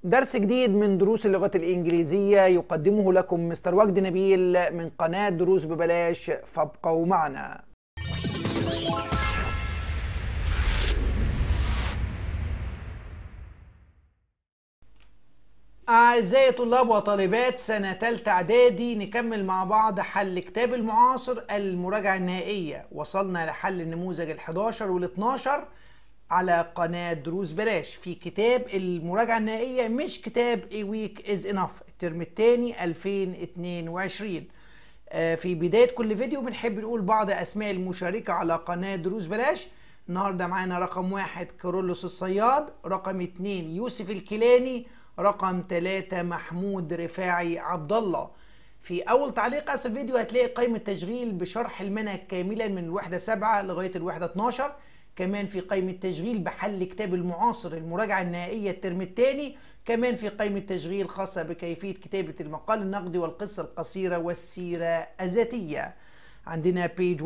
درس جديد من دروس اللغة الإنجليزية يقدمه لكم مستر وجدي نبيل من قناة دروس ببلاش، فابقوا معنا. أعزائي طلاب وطالبات سنة تالتة إعدادي، نكمل مع بعض حل كتاب المعاصر المراجعة النهائية. وصلنا لحل النموذج ال11 وال12 على قناة دروس بلاش في كتاب المراجعة النهائية، مش كتاب A Week is Enough الترم الثاني 2022. في بداية كل فيديو بنحب نقول بعض أسماء المشاركة على قناة دروس بلاش. النهاردة معانا رقم 1 كارولوس الصياد، رقم 2 يوسف الكيلاني، رقم 3 محمود رفاعي عبد الله. في أول تعليق أسفل الفيديو هتلاقي قائمة تشغيل بشرح المنهج كاملا من الوحدة 7 لغاية الوحدة 12. كمان في قائمة تشغيل بحل كتاب المعاصر المراجعة النهائية الترم الثاني. كمان في قائمة تشغيل خاصة بكيفية كتابة المقال النقدي والقصة القصيرة والسيرة الذاتية. عندنا page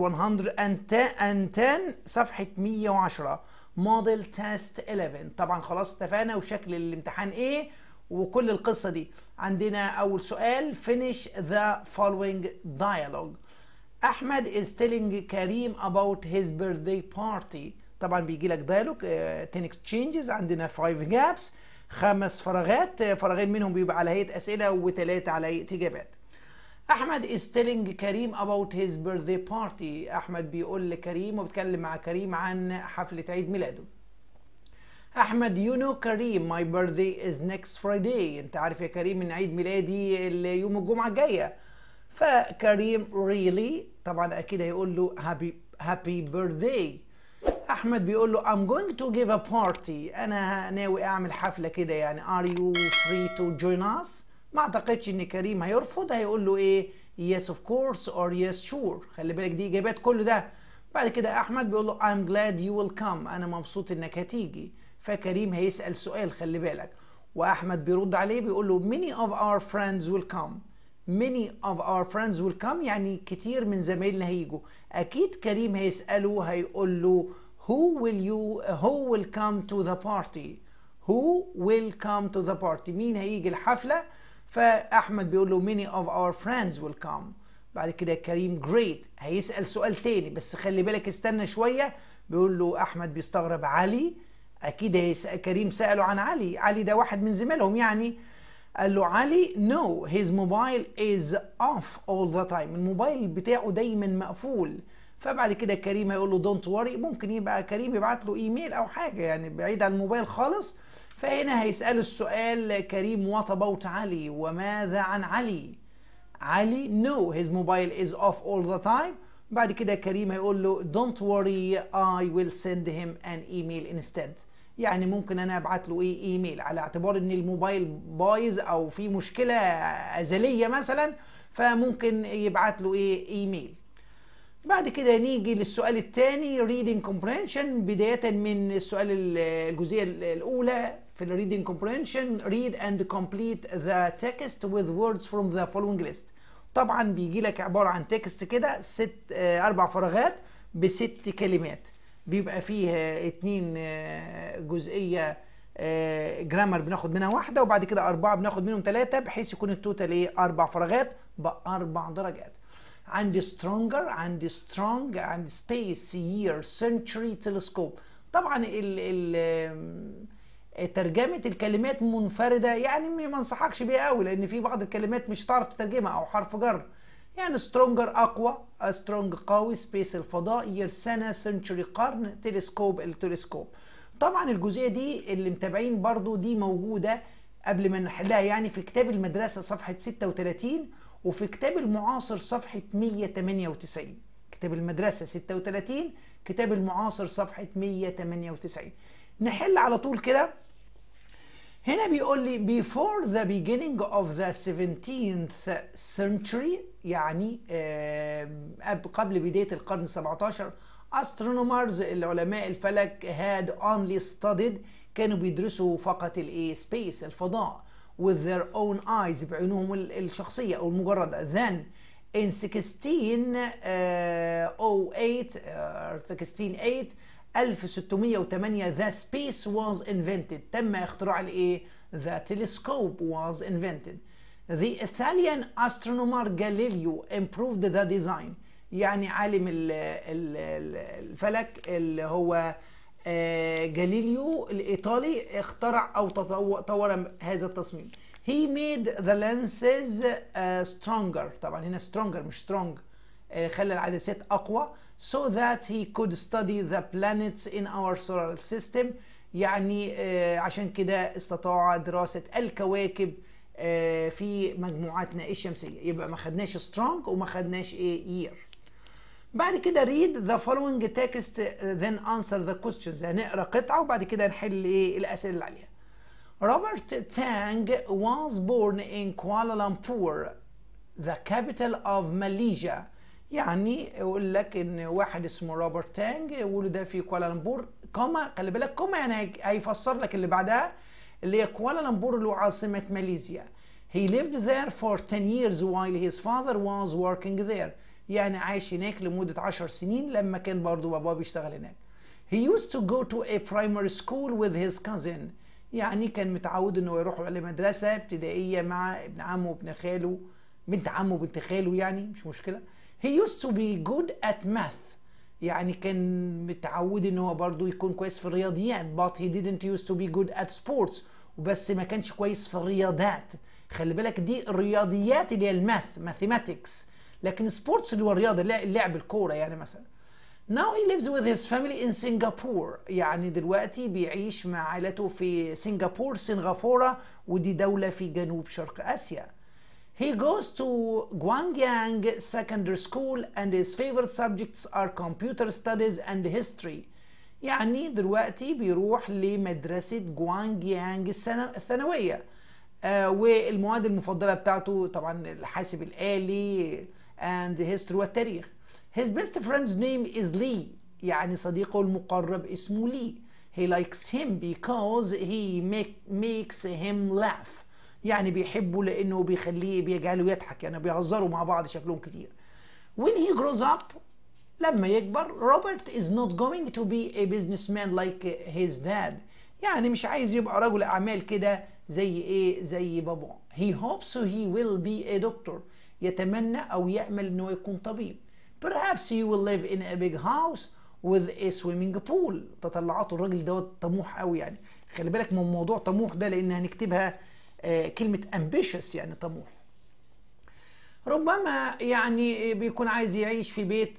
110 صفحة 110 موديل تيست 11. طبعا خلاص اتفقنا وشكل الامتحان ايه وكل القصة دي. عندنا أول سؤال finish the following dialogue. أحمد is telling كريم about his birthday party. طبعا بيجي لك dialogue 10 exchanges. عندنا 5 gaps 5 فراغات، فراغين منهم بيبقى على هيئة أسئلة و3 على هيئة إجابات. أحمد is telling كريم about his birthday party. أحمد بيقول لكريم وبيتكلم مع كريم عن حفلة عيد ميلاده. أحمد you know كريم my birthday is next Friday. أنت عارف يا كريم إن عيد ميلادي يوم الجمعة الجاية. فكريم really طبعا أكيد هيقول له happy birthday. أحمد بيقول له I'm going to give a party. أنا ناوي أعمل حفلة كده يعني are you free to join us؟ ما أعتقدش إن كريم هيرفض، هيقول له إيه yes of course or yes sure. خلي بالك دي إجابات كل ده. بعد كده أحمد بيقول له I'm glad you will come. أنا مبسوط إنك هتيجي. فكريم هيسأل سؤال خلي بالك، وأحمد بيرد عليه بيقول له many of our friends will come. many of our friends will come يعني كتير من زمايلنا هيجوا. أكيد كريم هيسأله هيقول له who will come to the party. who will come to the party مين هيجي الحفلة؟ فأحمد بيقول له many of our friends will come. بعد كده كريم great هيسأل سؤال تاني، بس خلي بالك استنى شوية. بيقول له أحمد بيستغرب علي، أكيد كريم سأله عن علي. علي ده واحد من زميلهم يعني. قال له علي no his mobile is off all the time. الموبايل بتاعه دايما مقفول. فبعد كده كريم هيقول له don't worry. ممكن يبقى كريم يبعت له ايميل او حاجه يعني بعيد عن الموبايل خالص. فهنا هيسأله السؤال كريم what about علي، وماذا عن علي؟ علي no his mobile is off all the time. بعد كده كريم هيقول له don't worry I will send him an email instead. يعني ممكن انا ابعت له ايميل على اعتبار ان الموبايل بايظ او في مشكله ازليه مثلا، فممكن يبعت له ايميل. بعد كده نيجي للسؤال الثاني reading comprehension. بدايه من السؤال الجزئيه الاولى في الريدنج comprehension read and complete the text with words from the following list. طبعا بيجي لك عباره عن تكست كده 4 فراغات ب6 كلمات، بيبقى فيه 2 جزئية جرامر بناخد منها واحدة، وبعد كده 4 بناخد منهم 3، بحيث يكون التوتال 4 فراغات ب4 درجات. عندي stronger، عندي strong، عندي space، year، century، telescope. طبعا ترجمة الكلمات منفردة يعني ما انصحكش بيها قوي، لأن في بعض الكلمات مش هتعرف تترجمها أو حرف جر. يعني سترونجر أقوى، سترونج قوي، سبيس الفضاء، يير سنة، سنتشري قرن، تلسكوب التلسكوب. طبعا الجزئية دي اللي متابعين برضو دي موجودة قبل ما نحلها يعني في كتاب المدرسة صفحة 36، وفي كتاب المعاصر صفحة 198. كتاب المدرسة 36، كتاب المعاصر صفحة 198. نحل على طول كده. هنا بيقول لي before the beginning of the 17th century يعني قبل بداية القرن 17 astronomers العلماء الفلك had only studied كانوا بيدرسوا فقط space الفضاء with their own eyes بعينهم الشخصية أو المجردة. then in 1608 1608 the space was invented. تم اختراع الايه؟ The telescope was invented. The Italian astronomer Galileo improved the design. يعني عالم الفلك اللي هو جاليليو الإيطالي اخترع أو طور هذا التصميم. He made the lenses stronger. طبعا هنا stronger مش strong. خلى العدسات أقوى. So that he could study the planets in our solar system. يعني عشان كده استطاع دراسة الكواكب في مجموعاتنا الشمسية. يبقى ما خدناش strong وما خدناش year. بعد كده read the following text then answer the questions. هنقرا قطعة وبعد كده نحل الأسئلة اللي عليها. Robert Tang was born in Kuala Lumpur, the capital of Malaysia. يعني يقول لك ان واحد اسمه روبرت تانج ولد في كوالالمبور، كوما خلي بالك كوما يعني هيفسر لك اللي بعدها اللي هي كوالالمبور اللي هو عاصمة ماليزيا. He lived there for 10 years while his father was working there. يعني عايش هناك لمدة 10 سنين لما كان برضو باباه بيشتغل هناك. He used to go to a primary school with his cousin. يعني كان متعود انه يروح لمدرسة ابتدائية مع ابن عمه وابن خاله، بنت عمه وبنت خاله، يعني مش مشكلة. He used to be good at math. يعني كان متعود ان هو برضو يكون كويس في الرياضيات. But he didn't used to be good at sports. وبس ما كانش كويس في الرياضات. خلي بالك دي الرياضيات اللي هي الماث mathematics. لكن سبورتس اللي هو الرياضة لعب الكورة يعني مثلا. Now he lives with his family in Singapore. يعني دلوقتي بيعيش مع عائلته في سنغافورة ودي دولة في جنوب شرق آسيا. He goes to Guangyang Secondary School and his favorite subjects are computer studies and history. يعني دلوقتي بيروح لمدرسة جوانجيانج الثانوية. والمواد المفضلة بتاعته طبعا الحاسب الآلي and history والتاريخ. His best friend's name is Lee. يعني صديقه المقرب اسمه لي. He likes him because he makes him laugh. يعني بيحبه لأنه بيجعله يضحك، يعني بيهزروا مع بعض شكلهم كتير. When he grows up لما يكبر Robert is not going to be a businessman like his dad. يعني مش عايز يبقى رجل أعمال كده زي باباه. He hopes he will be a doctor. يتمنى أو يأمل إنه يكون طبيب. Perhaps he will live in a big house with a swimming pool. تطلعات الراجل دوت طموح قوي يعني. خلي بالك من موضوع طموح ده لأن هنكتبها كلمة ambitious يعني طموح. ربما يعني بيكون عايز يعيش في بيت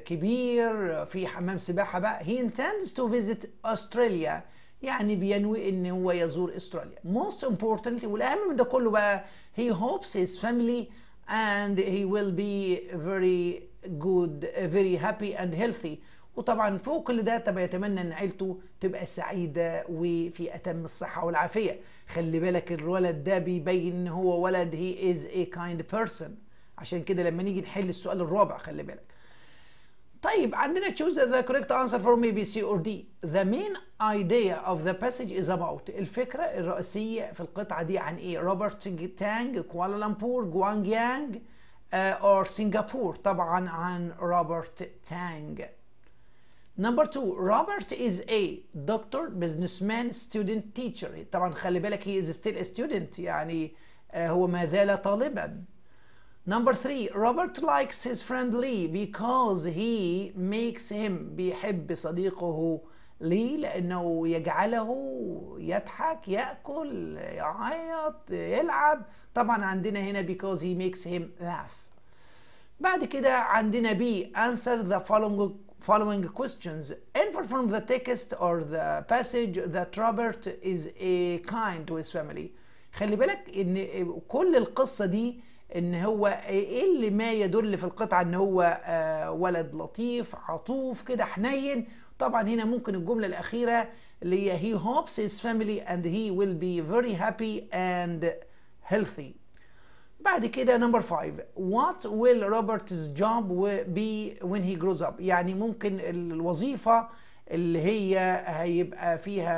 كبير في حمام سباحة بقى. He intends to visit Australia. يعني بينوي ان هو يزور استراليا. Most importantly والأهم من ده كله بقى he hopes his family and he will be very good, very happy and healthy. وطبعا فوق كل ده طبعا يتمنى ان عيلته تبقى سعيده وفي اتم الصحه والعافيه. خلي بالك الولد ده بيبين ان هو ولد he is a kind person. عشان كده لما نيجي نحل السؤال الرابع خلي بالك. طيب عندنا choose the correct answer for maybe C or D. The main idea of the passage is about. الفكرة الرئيسية في القطعة دي عن ايه؟ روبرت تانج، كوالالمبور، جوانجيانج or سنغافور. طبعا عن روبرت تانج. Number 2 Robert is a doctor, businessman, student, teacher. طبعا خلي بالك he is still a student يعني هو ما زال طالبا. Number 3 Robert likes his friend Lee because he makes him. بيحب صديقه لي لأنه يجعله يضحك، يأكل، يعيط، يلعب. طبعا عندنا هنا because he makes him laugh. بعد كده عندنا B answer the following questions. Infer from the text or the passage that Robert is a kind to his family. خلي بالك ان كل القصة دي ان هو ايه اللي ما يدل في القطعة ان هو ولد لطيف عطوف كده حنين. طبعا هنا ممكن الجملة الأخيرة اللي هي he hopes his family and he will be very happy and healthy. بعد كده number 5 what will Robert's job be when he grows up. يعني ممكن الوظيفة اللي هي هيبقى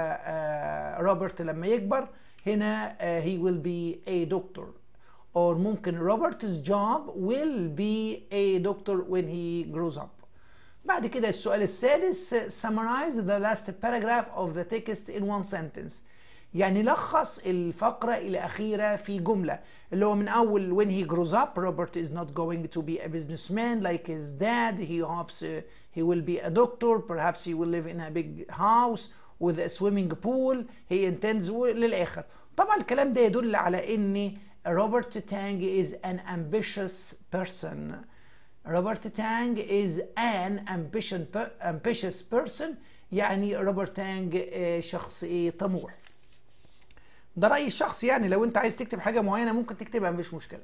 فيها روبرت لما يكبر. هنا he will be a doctor. or ممكن Robert's job will be a doctor when he grows up. بعد كده السؤال السادس summarize the last paragraph of the text in one sentence. يعني لخص الفقرة الأخيرة في جملة، اللي هو من أول when he grows up Robert is not going to be a businessman like his dad, he hopes he will be a doctor, perhaps he will live in a big house with a swimming pool, he intends للآخر. طبعا الكلام ده يدل على إن روبرت تانج is an ambitious person. روبرت تانج is an ambitious person، يعني روبرت تانج شخص طموح. ده رأيي الشخصي، يعني لو انت عايز تكتب حاجة معينة ممكن تكتبها مفيش مشكلة.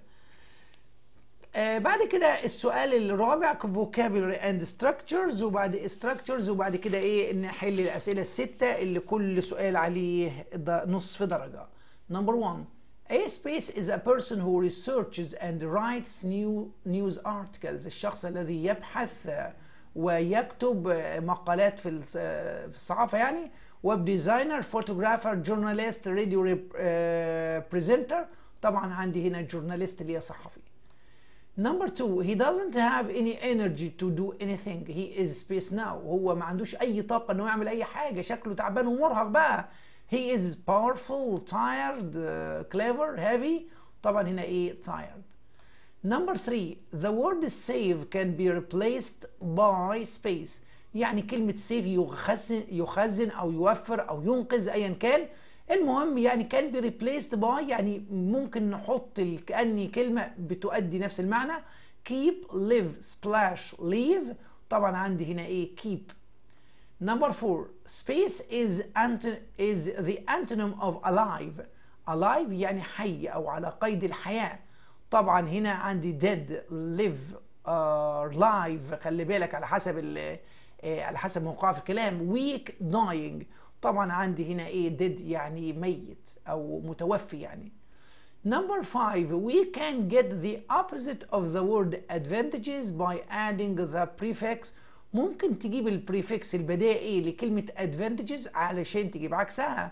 بعد كده السؤال الرابع vocabulary and structures، وبعد structures وبعد كده ايه نحل الأسئلة الستة اللي كل سؤال عليه نصف درجة. Number 1. A space is a person who researches and writes news articles. الشخص الذي يبحث ويكتب مقالات في الصحافة، يعني ويب ديزاينر، فوتوغرافر، جورناليست، راديو بريزنتر. طبعا عندي هنا جورناليست اللي هي صحفي. Number 2. He doesn't have any energy to do anything. He is space now. هو ما عندوش أي طاقة إنه يعمل أي حاجة، شكله تعبان ومرهق بقى. He is powerful, tired, clever, heavy. طبعا هنا ايه tired. Number 3. The word save can be replaced by space. يعني كلمة save يخزن أو يوفر أو ينقذ أيا كان. المهم يعني can be replaced by، يعني ممكن نحط كأني كلمة بتؤدي نفس المعنى. keep، live، splash، leave. طبعا عندي هنا ايه keep. Number 4. Space is the antonym of alive. Alive يعني حي أو على قيد الحياة. طبعا هنا عندي dead، live، live. خلي بالك على حسب موقعه في الكلام. weak، dying. طبعا عندي هنا ايه dead يعني ميت أو متوفي يعني. Number 5. We can get the opposite of the word advantages by adding the prefix. ممكن تجيب البريفكس البدائي لكلمة advantages علشان تجيب عكسها.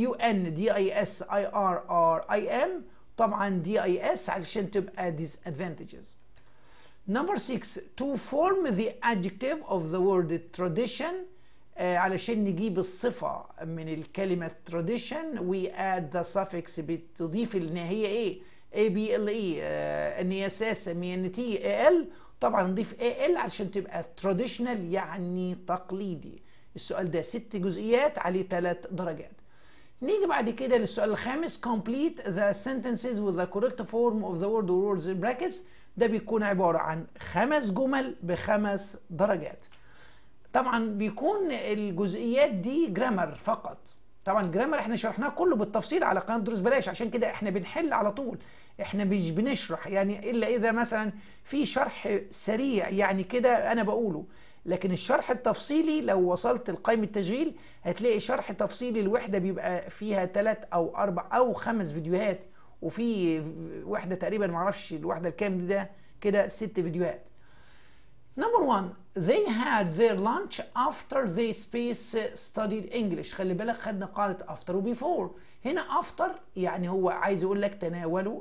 UNDISIRRIM. طبعا DIS علشان تبقى disadvantages. Number 6. To form the adjective of the word tradition. علشان نجيب الصفة من الكلمة tradition we add the suffix، بتضيف النهاية ايه ABLE، NSS MNT AL. طبعا نضيف AL علشان تبقى traditional يعني تقليدي. السؤال ده 6 جزئيات عليه 3 درجات. نيجي بعد كده للسؤال الخامس complete the sentences with the correct form of the word or words in brackets. ده بيكون عبارة عن 5 جمل ب5 درجات. طبعا بيكون الجزئيات دي جرامر فقط. طبعا الجرامر احنا شرحناه كله بالتفصيل على قناة دروس بلاش، عشان كده احنا بنحل على طول، احنا مش بنشرح يعني الا اذا مثلا في شرح سريع يعني كده انا بقوله. لكن الشرح التفصيلي لو وصلت لقائمة التشغيل هتلاقي شرح تفصيلي الوحدة بيبقى فيها 3 أو 4 أو 5 فيديوهات، وفي وحدة تقريبا معرفش الوحدة الكام ده كده 6 فيديوهات. Number 1. They had their lunch after they studied English. خلي بالك خدنا قاعدة after و before. هنا after يعني هو عايز يقول لك تناولوا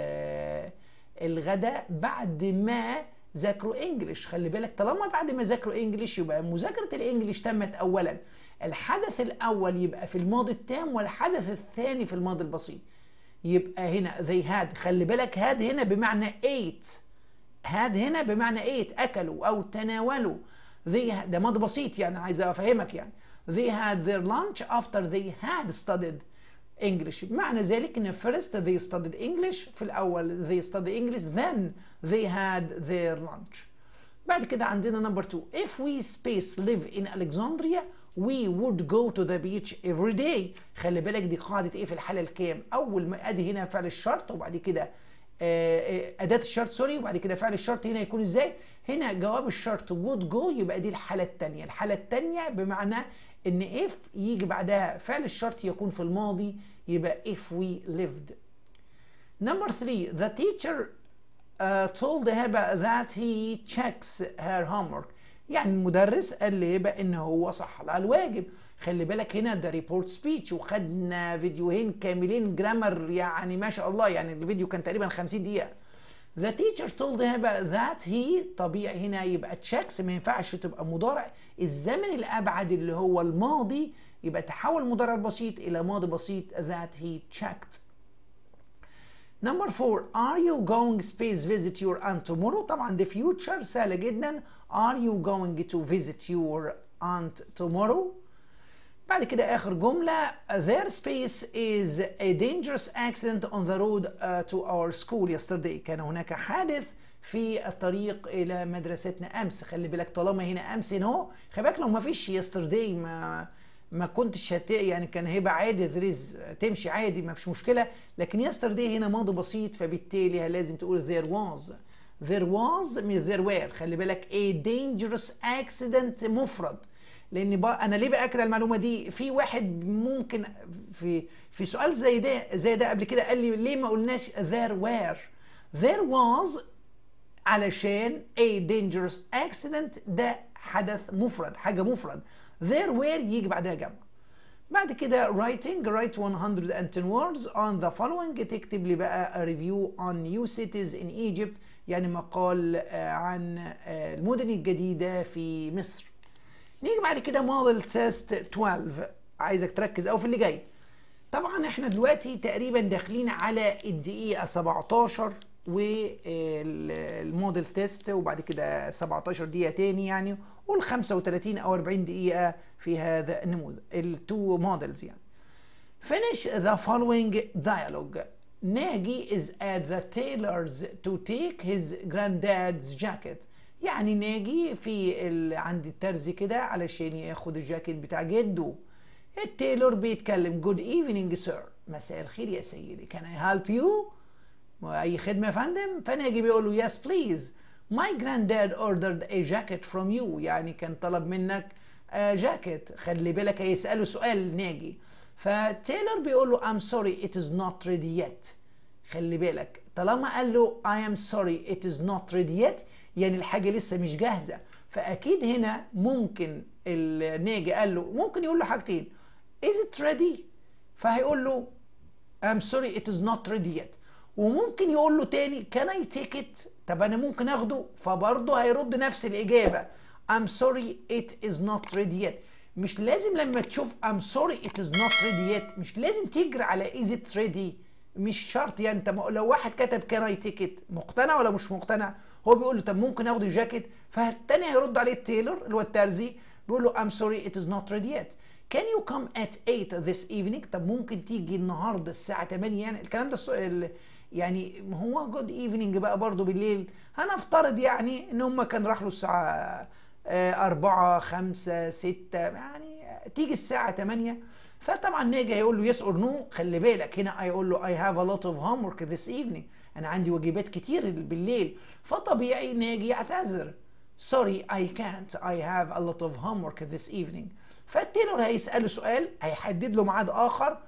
الغداء بعد ما ذاكروا انجلش. خلي بالك طالما بعد ما ذاكروا انجلش يبقى مذاكرة الانجليش تمت اولا. الحدث الاول يبقى في الماضي التام والحدث الثاني في الماضي البسيط. يبقى هنا they had، خلي بالك had هنا بمعنى ate، had هنا بمعنى ate اكلوا او تناولوا. ده ماضي بسيط يعني عايز افهمك يعني. they had their lunch after they had studied English. معنى ذلك ان first they studied English، في الاول they studied English then they had their lunch. بعد كده عندنا number 2. if we live in Alexandria we would go to the beach every day. خلي بالك دي قاعدة ايه في الحالة الكام؟ اول ما ادي هنا فعل الشرط وبعد كده أداة الشرط سوري، وبعد كده فعل الشرط هنا يكون ازاي؟ هنا جواب الشرط would go، يبقى دي الحالة الثانية. الحالة الثانية بمعنى ان if يجي بعدها فعل الشرط يكون في الماضي، يبقى if we lived. Number 3. The teacher told هبة that he checks her homework. يعني المدرس قال لهبة ان هو صح لها الواجب. خلي بالك هنا ده ريبورت سبيتش، وخدنا فيديوهين كاملين جرامر يعني ما شاء الله، يعني الفيديو كان تقريبا 50 دقيقة. The teacher told him that he طبيعي هنا يبقى checks، ما ينفعش تبقى مضارع الزمن الأبعد اللي هو الماضي، يبقى تحول مضارع بسيط إلى ماضي بسيط that he checked. Number 4 are you going space visit your aunt tomorrow؟ طبعا the future سهلة جدا. are you going to visit your aunt tomorrow؟ بعد كده آخر جملة their space is a dangerous accident on the road to our school yesterday. كان هناك حادث في الطريق إلى مدرستنا أمس. خلي بالك طالما هنا أمس هنا اهو، خلي بالك لو ما فيش yesterday ما كنتش يعني كان هيبقى عادي there is تمشي عادي ما فيش مشكلة، لكن yesterday هنا ماضي بسيط فبالتالي لازم تقول there was من there were. خلي بالك a dangerous accident مفرد، لان انا ليه باكد على المعلومه دي؟ في واحد ممكن في سؤال زي ده قبل كده قال لي ليه ما قلناش there was علشان a dangerous accident ده حدث مفرد، حاجه مفرد. there were يجي بعدها جمع. بعد كده write 110 words on the following. تكتب لي بقى a review on new cities in Egypt، يعني مقال عن المدن الجديده في مصر. نيجي بعد كده موديل تيست 12. عايزك تركز قوي في اللي جاي. طبعا احنا دلوقتي تقريبا داخلين على الدقيقه 17 والموديل تيست، وبعد كده 17 دقيقه تاني يعني، قول 35 او 40 دقيقه في هذا النموذج التو موديلز يعني. finish the following dialogue. ناجي is at the tailor's to take his granddad's jacket. يعني ناجي عند الترزي كده علشان ياخد الجاكيت بتاع جده. التايلور بيتكلم good evening sir، مساء الخير يا سيدي، can I help you؟ أي خدمة يا فندم؟ فناجي بيقول له yes please my granddad ordered a jacket from you، يعني كان طلب منك جاكيت. خلي بالك هيسأله سؤال ناجي، فتايلور بيقول له I'm sorry it is not ready yet. خلي بالك طالما قال له I am sorry it is not ready yet يعني الحاجة لسه مش جاهزة، فأكيد هنا ممكن الناجي قال له، ممكن يقول له حاجتين is it ready؟ فهيقول له I'm sorry it is not ready yet، وممكن يقول له تاني can I take it؟ طب أنا ممكن أخده، فبرضه هيرد نفس الإجابة I'm sorry it is not ready yet. مش لازم لما تشوف I'm sorry it is not ready yet مش لازم تجري على is it ready، مش شرط يعني. انت لو واحد كتب كان اي تيكت مقتنع ولا مش مقتنع؟ هو بيقول له طب ممكن اخد الجاكيت، فالتاني هيرد عليه التيلر اللي هو الترزي بيقول له I'm sorry it is not ready yet. Can you come at 8 this evening؟ طب ممكن تيجي النهارده الساعة 8 يعني الكلام ده يعني هو جود ايفنينج بقى برضه بالليل. هنفترض يعني ان هم كان راح له الساعة 4 5 6 يعني تيجي الساعة 8. فطبعا ناجي هيقول له يس اور نو. خلي بالك هنا هيقول له I have a lot of homework this evening، انا عندي واجبات كتير بالليل، فطبيعي ناجي يعتذر sorry I can't I have a lot of homework this evening. فالتيلور هيسأله سؤال هيحدد له ميعاد آخر،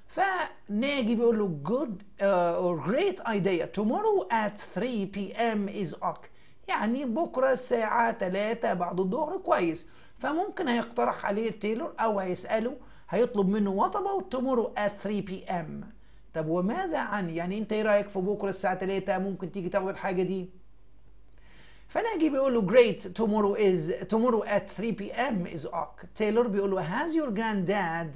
فناجي بيقول له good or great idea tomorrow at 3 p.m. is ok، يعني بكرة الساعة 3 بعد الظهر كويس. فممكن هيقترح عليه التيلور أو هيسأله هيطلب منه what about tomorrow at 3 p.m. طب وماذا عن يعني انت ايه رايك في بكره الساعه 3 ممكن تيجي تاخد الحاجه دي؟ فناجي بيقول له great tomorrow at 3 p.m. is ok. تايلور بيقول له has your granddad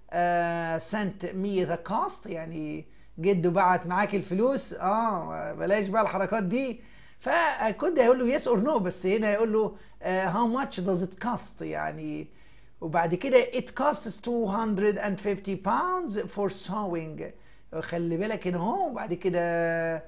sent me the cost؟ يعني جده بعت معاك الفلوس؟ بلاش بقى الحركات دي. فكنت هيقول له yes or no، بس هنا يقول له how much does it cost يعني. وبعد كده it costs 250 pounds for sewing. خلي بالك هنا اهو. وبعد كده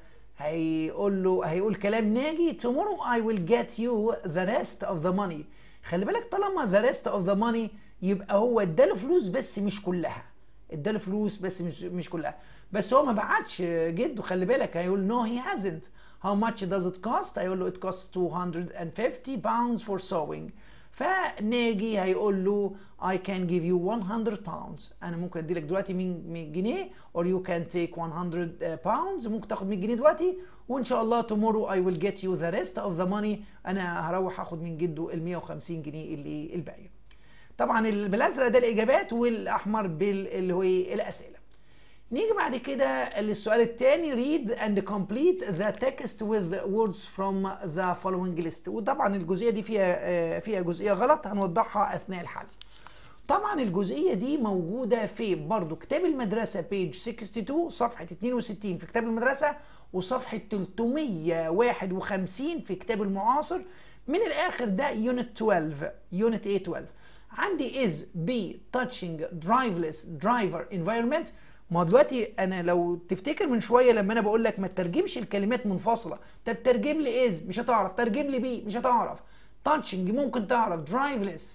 هيقول كلام ناجي tomorrow I will get you the rest of the money. خلي بالك طالما the rest of the money يبقى هو اداله فلوس بس مش كلها، اداله فلوس بس مش كلها، بس هو ما بعتش جده. خلي بالك هيقول no he hasn't. how much does it cost؟ هيقول له it costs 250 pounds for sewing. فناجي هيقول له I can give you 100 pounds، أنا ممكن أدي لك دلوقتي 100 جنيه or you can take 100 pounds، ممكن تاخد 100 جنيه دلوقتي وإن شاء الله tomorrow I will get you the rest of the money، أنا هروح أخد من جده ال 150 جنيه اللي الباقية. طبعا بالأزرق ده الإجابات والأحمر اللي هو الأسئلة. نيجي بعد كده للسؤال الثاني read and complete the text with words from the following list. وطبعا الجزئيه دي فيها جزئيه غلط هنوضحها اثناء الحل. طبعا الجزئيه دي موجوده في برضو كتاب المدرسه page 62 صفحه 62 في كتاب المدرسه، وصفحه 351 في كتاب المعاصر. من الاخر ده يونت 12 يونت A 12. عندي is be touching driveless driver environment. ما دلوقتي انا لو تفتكر من شويه لما انا بقول لك ما تترجمش الكلمات منفصله، طب ترجم لي از مش هتعرف، ترجم لي بي مش هتعرف، تاتشنج ممكن تعرف، درايفلس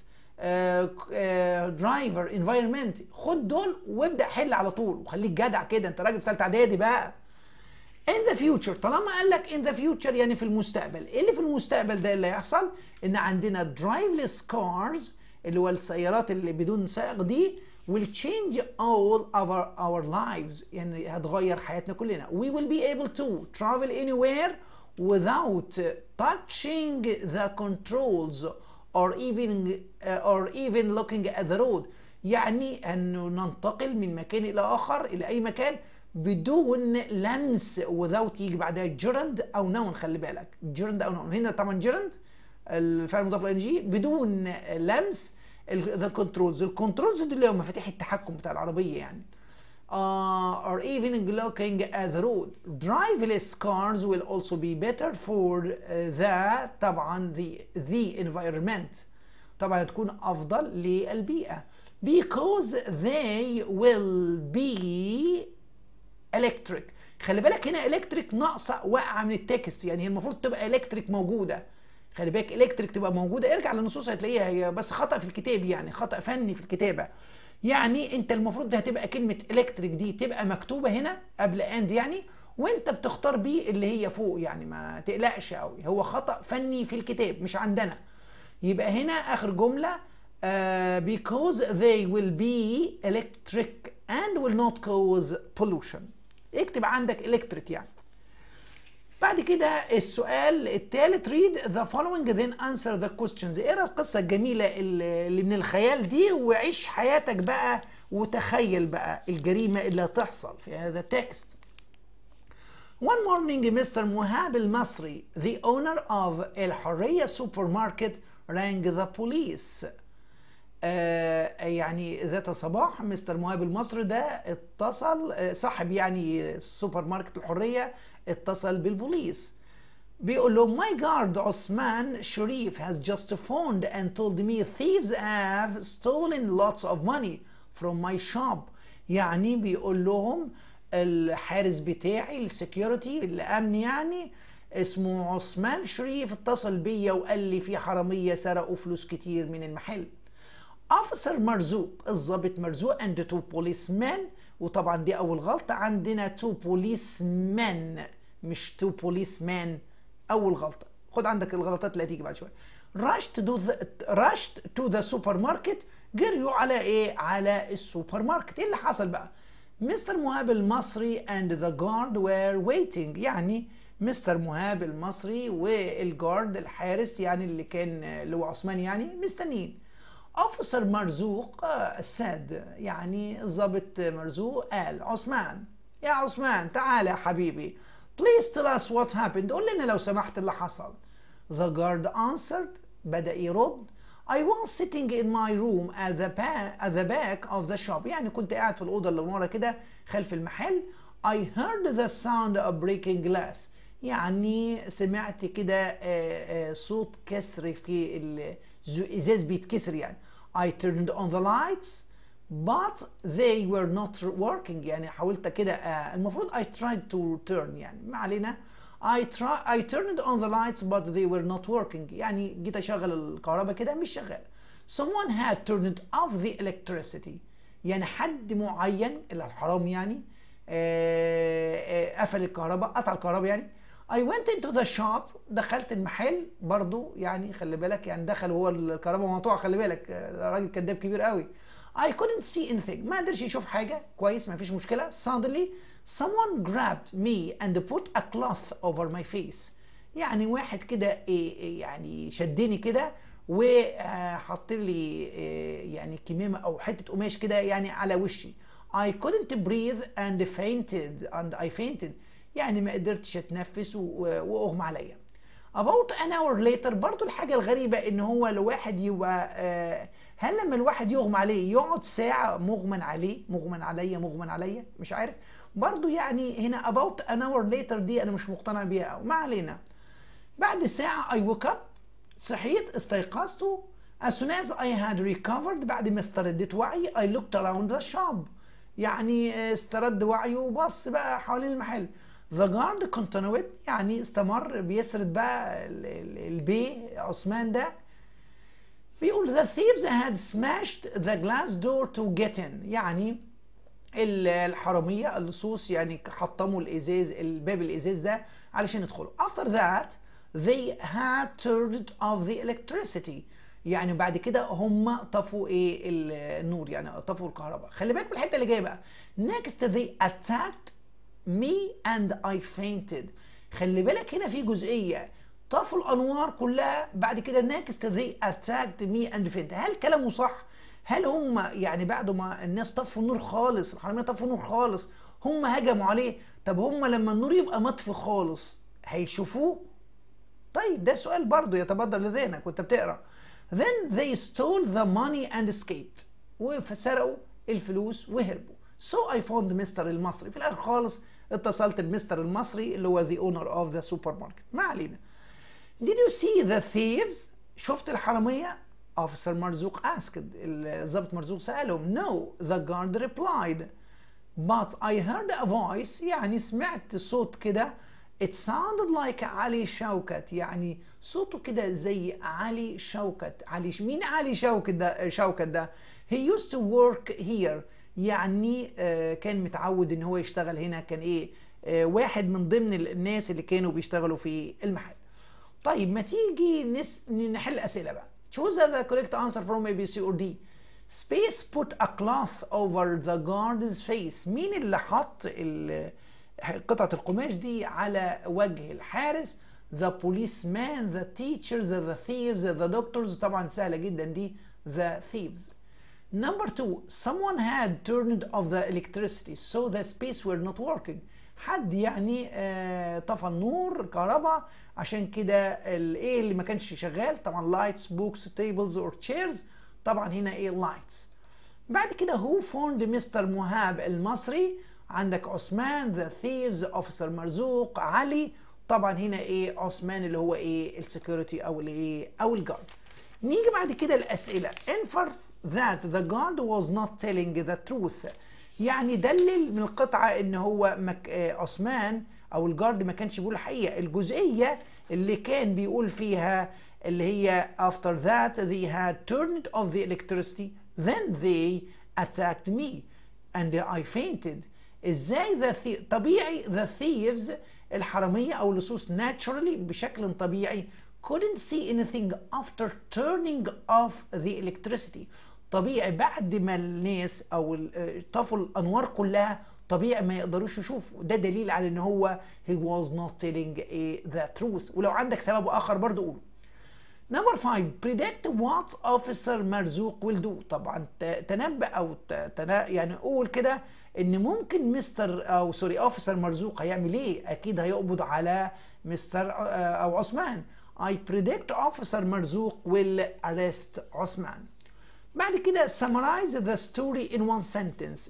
درايفر انفايرمنت، خد دول وابدا حل على طول وخليك جدع كده، انت راجل في ثالثه اعدادي بقى. in the future طالما قال لك in the future يعني في المستقبل، ايه اللي في المستقبل ده اللي هيحصل؟ ان عندنا driveless cars اللي هو السيارات اللي بدون سائق دي will change all our lives، يعني هتغير حياتنا كلنا. We will be able to travel anywhere without touching the controls or even looking at the road. يعني أنه ننتقل من مكان إلى آخر إلى أي مكان بدون لمس. without يجي بعدها gerund أو noun، خلي بالك gerund أو noun. هنا طبعا gerund الفعل المضاف للإنجي بدون لمس. the controls دي اللي هو مفاتيح التحكم بتاع العربية يعني. or even looking at the road. Driverless cars will also be better for the طبعا the environment. طبعا هتكون أفضل للبيئة because they will be electric. خلي بالك هنا electric ناقصة واقعة من التكست، يعني هي المفروض تبقى electric موجودة. خلي بالك الكتريك تبقى موجوده، ارجع للنصوص هتلاقيها، هي بس خطا في الكتاب يعني خطا فني في الكتابه. يعني انت المفروض ده هتبقى كلمه الكتريك دي تبقى مكتوبه هنا قبل اند يعني، وانت بتختار بي اللي هي فوق يعني، ما تقلقش قوي، هو خطا فني في الكتاب مش عندنا. يبقى هنا اخر جمله because they will be electric and will not cause pollution. اكتب عندك electric يعني. بعد كده السؤال الثالث read the following then answer the questions. اقرا القصة الجميلة اللي من الخيال دي وعيش حياتك بقى وتخيل بقى الجريمة اللي هتحصل في هذا التكست. One morning Mr. مهاب المصري the owner of الحرية supermarket rang the police. يعني ذات صباح مستر مهاب المصري ده اتصل، صاحب يعني سوبر ماركت الحرية اتصل بالبوليس، بيقول له my guard عثمان شريف has just phoned and told me thieves have stolen lots of money from my shop. يعني بيقول لهم الحارس بتاعي السكيورتي الامن يعني اسمه عثمان شريف اتصل بيا وقال لي في حرامية سرقوا فلوس كتير من المحل. Officer مرزوق الضابط مرزوق and two policemen، وطبعا دي أول غلطة، عندنا two policemen مش two policemen، أول غلطة. خد عندك الغلطات اللي هتيجي بعد شوية. rushed to the supermarket جريوا على إيه؟ على السوبر ماركت. إيه اللي حصل بقى؟ مستر مهاب المصري and the guard were waiting، يعني مستر مهاب المصري والجارد الحارس يعني اللي هو عثمان يعني مستنيين. Officer مرزوق said، يعني الضابط مرزوق قال عثمان، يا عثمان تعال يا حبيبي please tell us what happened، قول لنا لو سمحت اللي حصل. The guard answered بدأ يرد I was sitting in my room at the back of the shop، يعني كنت قاعد في الأوضة اللي ورا كده خلف المحل. I heard the sound of breaking glass، يعني سمعت كده صوت كسر في الإزاز بيتكسر يعني. I turned on the lights but they were not working، يعني حاولت كده المفروض I tried to turn يعني ما علينا. I turned on the lights but they were not working، يعني جيت أشغل الكهرباء كده مش شغالة. Someone had turned off the electricity، يعني حد معين الحرام يعني قفل الكهرباء قطع الكهرباء يعني. I went into the shop دخلت المحل برضو يعني خلي بالك يعني دخل وهو الكهرباء مقطوعة، خلي بالك راجل كذاب كبير قوي. I couldn't see anything، ما قدرش يشوف حاجة كويس، ما فيش مشكلة. Suddenly someone grabbed me and put a cloth over my face، يعني واحد كده يعني شدني كده وحط لي يعني كمامة أو حتة قماش كده يعني على وشي. I couldn't breathe and I fainted. يعني ما قدرتش اتنفس واغمى عليا. About an hour later برضو الحاجة الغريبة ان هو لو واحد يبقى هل لما الواحد يغمى عليه يقعد ساعة مغمى عليا مش عارف برضو يعني هنا about an hour later دي انا مش مقتنع بيها أو ما علينا. بعد ساعة I woke up صحيت استيقظت. as soon as I had recovered بعد ما استرديت وعي I looked around the shop يعني استرد وعيه وبص بقى حوالين المحل. The guard continued يعني استمر بيسرد بقى البي عثمان ده بيقول the thieves had smashed the glass door to get in يعني الحرامية اللصوص يعني حطموا الباب الإزاز ده علشان يدخلوا. After that they had turned off the electricity يعني بعد كده هم طفوا النور يعني طفوا الكهرباء. خلي بالك من الحتة اللي جاية بقى. Next they attacked me and I fainted. خلي بالك هنا في جزئية طفوا الأنوار كلها بعد كده next they attacked me and fainted. هل كلامه صح؟ هل هم يعني بعد ما الناس طفوا النور خالص الحرامية طفوا النور خالص هم هجموا عليه؟ طب هم لما النور يبقى مطفي خالص هيشوفوه؟ طيب ده سؤال برضو يتبادر لذهنك وانت بتقرا. Then they stole the money and escaped. وسرقوا الفلوس وهربوا. So I found Mr. المصري. في الآخر خالص اتصلت بمستر المصري اللي هو the owner of the supermarket. ما علينا. Did you see the thieves? شفت الحرامية؟ Officer مرزوق asked. الضابط مرزوق سألهم. No, the guard replied. But I heard a voice يعني سمعت صوت كده. It sounded like علي شوكت يعني صوته كده زي علي شوكت. مين علي شوكت ده؟ He used to work here يعني كان متعود ان هو يشتغل هنا كان واحد من ضمن الناس اللي كانوا بيشتغلوا في المحل. طيب ما تيجي نحل اسئله بقى. Choose the correct answer from A, B, C or D. Space put a cloth over the guard's face. مين اللي حط قطعة القماش دي على وجه الحارس؟ The policeman, the teachers, the thieves, the doctors. طبعا سهلة جدا دي the thieves. Number 2, someone had turned off the electricity so the space were not working. حد يعني طفى النور الكهرباء عشان كده اللي ما كانش شغال طبعا lights, books, tables or chairs. طبعا هنا lights. بعد كده who found Mr. مهاب المصري؟ عندك عثمان the thieves, officer مرزوق علي. طبعا هنا عثمان اللي هو السكيورتي او الجارد. نيجي بعد كده الاسئله. infer that the guard was not telling the truth يعني دلل من القطعه ان هو عثمان او الجارد ما كانش بيقول الحقيقه. الجزئيه اللي كان بيقول فيها اللي هي after that they had turned off the electricity then they attacked me and I fainted. ازاي طبيعي the thieves الحرامية او اللصوص naturally بشكل طبيعي couldn't see anything after turning off the electricity. طبيعي بعد ما الناس او طفوا الانوار كلها طبيعي ما يقدروش يشوفوا. ده دليل على ان هو he was not telling the truth. ولو عندك سبب اخر برضو قوله. Number 5, predict what officer مرزوق will do. طبعا تنبأ او يعني قول كده ان ممكن اوفيسر مرزوق هيعمل ايه؟ اكيد هيقبض على مستر او عثمان. I predict officer مرزوق will arrest عثمان. بعد كده summarize the story in one sentence.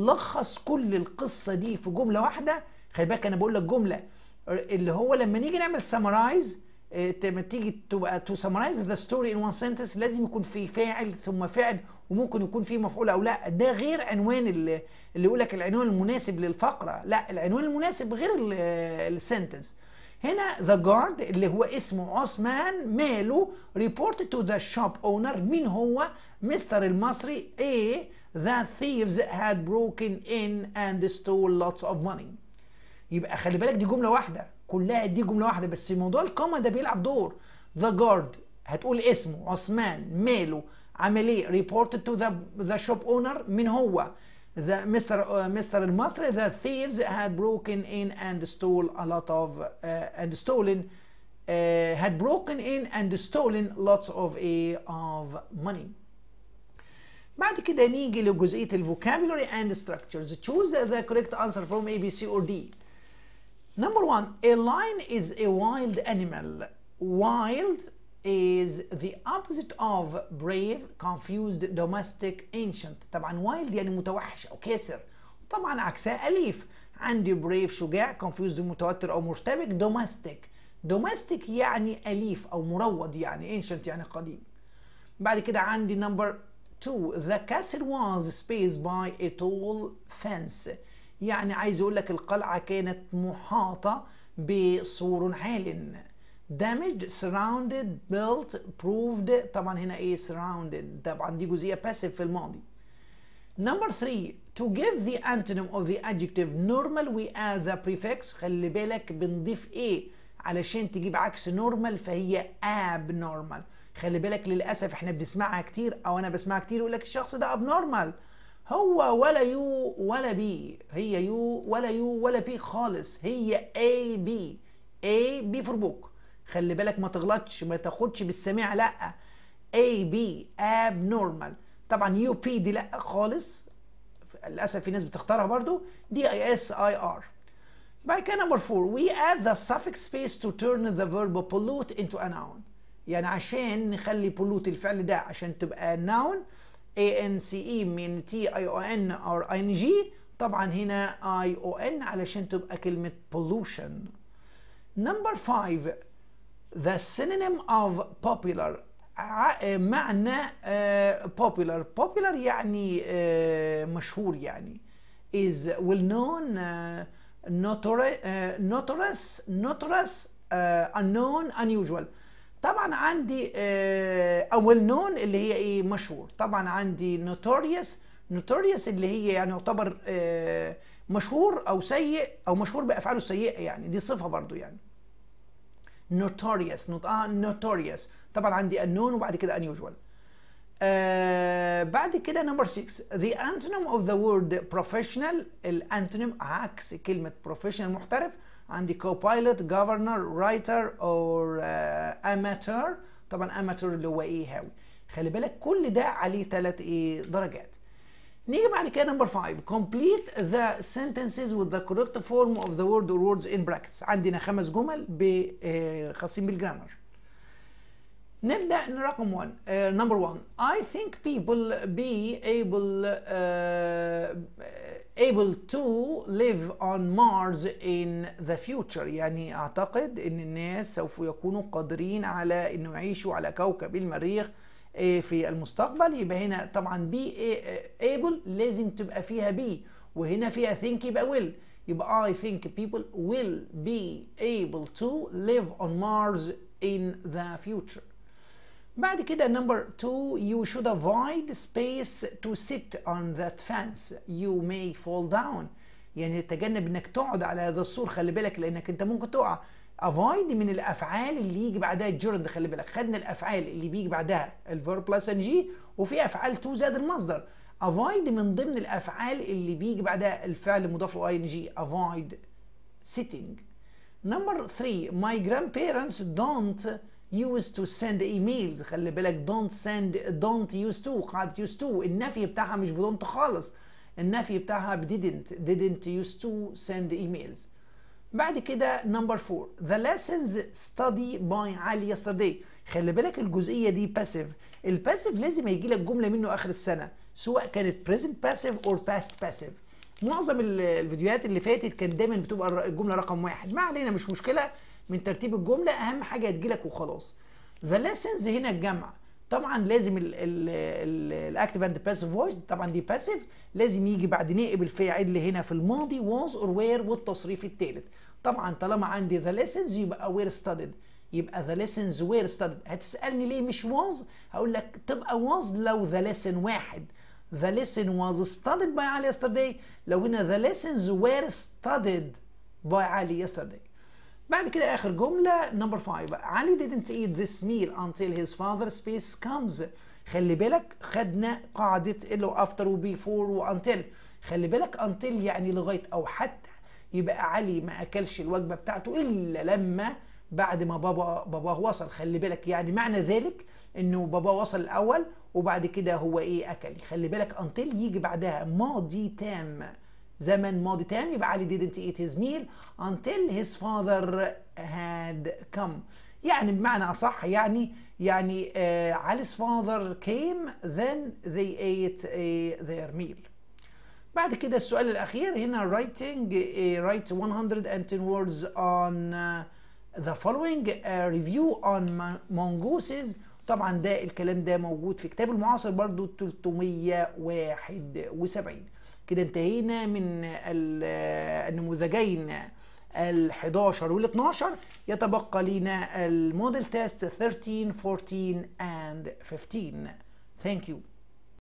لخص كل القصة دي في جملة واحدة. خلي بالك انا بقول لك جملة اللي هو لما نيجي نعمل summarize لما تيجي تبقى to summarize the story in one sentence لازم يكون في فاعل ثم فعل وممكن يكون في مفعول او لا. ده غير عنوان اللي يقول لك العنوان المناسب للفقرة. لا العنوان المناسب غير السنتنس. هنا the guard اللي هو اسمه عثمان ماله reported to the shop owner. مين هو؟ مستر المصري that thieves had broken in and stole lots of money. يبقى خلي بالك دي جملة واحدة كلها دي جملة واحدة بس موضوع الكوما ده بيلعب دور. the guard هتقول اسمه عثمان ماله عمل ايه reported to the shop owner. مين هو؟ مستر المصري the thieves had broken in and stole a lot of had broken in and stolen lots of money. بعد كده نيجي لجزئية الفوكابولاري and structures. Choose the correct answer from A, B, C or D. Number one, a lion is a wild animal. Wild is the opposite of brave, confused, domestic, ancient. طبعا wild يعني متوحش أو كاسر. طبعا عكسها أليف. عندي brave شجاع، confused متوتر أو مرتبك، domestic. domestic يعني أليف أو مروض، يعني ancient يعني قديم. بعد كده عندي number 2 the castle was spaced by a tall fence. يعني عايز اقول لك القلعة كانت محاطة بسور عال. damaged surrounded built proved. طبعا هنا ايه surrounded، طبعا دي جزئية passive في الماضي. number 3 to give the antonym of the adjective normal we add the prefix. خلي بالك بنضيف ايه علشان تجيب عكس normal، فهي abnormal. خلي بالك للاسف احنا بنسمعها كتير او انا بسمعها كتير، يقول لك الشخص ده ابنورمال، هو ولا يو ولا بي، هي يو ولا بي خالص، هي اي بي. اي بي فور بوك. خلي بالك ما تغلطش، ما تاخدش بالسميع، لا اي بي ابنورمال. طبعا يو بي دي لا خالص، للاسف في ناس بتختارها برضو، دي اي اس اي ار. بعد كده نمبر 4 we add the suffix space to turn the verb pollute into a noun. يعني عشان نخلي pollute الفعل ده عشان تبقى noun ance من tion or ing، طبعا هنا ion علشان تبقى كلمة pollution. number 5 the synonym of popular. معنى popular يعني مشهور، يعني is well known, notorious, unknown, unusual. طبعا عندي well known اللي هي ايه مشهور. طبعا عندي notorious اللي هي يعني يعتبر مشهور او سيء او مشهور بافعاله السيئه، يعني دي صفه برضو يعني. notorious. طبعا عندي unknown وبعد كده unusual. بعد كده number 6 the antonym of the word professional. الانتونيم عكس كلمة professional محترف. عندي co-pilot, governor, writer or amateur. طبعا amateur اللي هو ايه هاوي. خلي بالك كل ده عليه 3 ايه درجات. نيجي بعد كده number 5 complete the sentences with the correct form of the word or words in brackets. عندنا 5 جمل خاصين بالجرامر. نبدأ رقم 1 number 1 I think people be able to live on Mars in the future. يعني أعتقد إن الناس سوف يكونوا قادرين على إنه يعيشوا على كوكب المريخ في المستقبل. يبقى هنا طبعا be able لازم تبقى فيها be، وهنا فيها think يبقى will. يبقى I think people will be able to live on Mars in the future. بعد كده number 2 you should avoid space to sit on that fence you may fall down. يعني تجنب انك تقعد على هذا السور، خلي بالك لانك انت ممكن تقع. avoid من الافعال اللي يجي بعدها الجرند، خلي بالك خدنا الافعال اللي بيجي بعدها الفيرب بلس ان جي، وفي افعال تو زاد المصدر. avoid من ضمن الافعال اللي بيجي بعدها الفعل مضاف له اي ان جي avoid sitting. number 3 my grandparents don't used to send emails. خلي بالك don't used to، قاعدة used to النفي بتاعها مش don't خالص، النفي بتاعها didn't used to send emails. بعد كده number 4 the lessons study by علي yesterday. خلي بالك الجزئية دي passive. الباسيف لازم هيجي لك جملة منه آخر السنة، سواء كانت present passive or past passive. معظم الفيديوهات اللي فاتت كان دايما بتبقى الجملة رقم 1، ما علينا مش مشكلة من ترتيب الجملة، أهم حاجة تجيلك وخلاص. The lessons هنا الجمع، طبعا لازم الاكتيف اند باسيف فويس، طبعا دي باسيف لازم يجي بعد نائب الفاعل اللي هنا في الماضي was or were والتصريف الثالث. طبعا طالما عندي the lessons يبقى were studied، يبقى the lessons were studied. هتسألني ليه مش was؟ هقول لك تبقى was لو the lesson واحد. The lesson was studied by Ali yesterday. لو هنا the lessons were studied by Ali yesterday. بعد كده آخر جملة number 5 علي didn't eat this meal until his father's space comes. خلي بالك خدنا قاعدة له after و before و until. خلي بالك until يعني لغاية أو حتى، يبقى علي ما أكلش الوجبة بتاعته إلا لما بعد ما باباه وصل. خلي بالك يعني معنى ذلك إنه باباه وصل الأول وبعد كده هو ايه اكل. خلي بالك until يجي بعدها ماضي تام، زمن ماضي تام، يبقى علي didn't eat his meal until his father had come. يعني بمعنى اصح يعني علي's father came then they ate their meal. بعد كده السؤال الأخير هنا writing write 110 words on the following review on mongooses. طبعا ده الكلام ده موجود في كتاب المعاصر برضو 371. كده انتهينا من النموذجين ال11 وال12. يتبقى لنا الموديل تيست 13 14 and 15. Thank you.